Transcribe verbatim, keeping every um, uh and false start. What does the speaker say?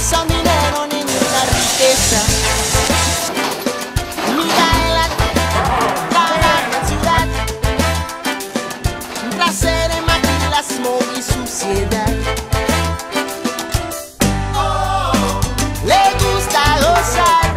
son dinero ni ninguna riqueza. Mira en la cara de ciudad, placer en maquilasmo y suciedad. Le gusta gozar